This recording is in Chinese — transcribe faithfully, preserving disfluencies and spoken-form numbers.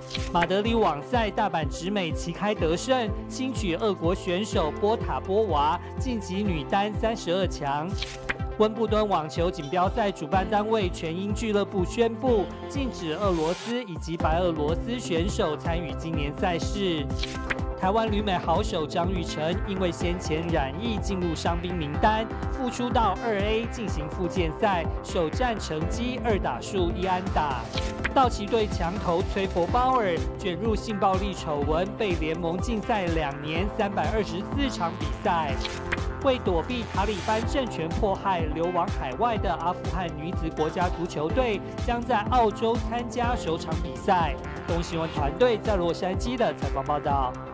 马德里网赛大阪直美旗开得胜，轻取俄国选手波塔波娃，晋级女单三十二强。 温布敦网球锦标赛主办单位全英俱乐部宣布，禁止俄罗斯以及白俄罗斯选手参与今年赛事。台湾旅美好手张育成因为先前染疫进入伤兵名单，复出到二 A 进行复健赛，首战成绩二打数一安打。道奇队强投崔佛鲍尔卷入性暴力丑闻，被联盟禁赛两年三百二十四场比赛。 为躲避塔利班政权迫害，流亡海外的阿富汗女子国家足球队将在澳洲参加首场比赛。东新闻团队在洛杉矶的采访报道。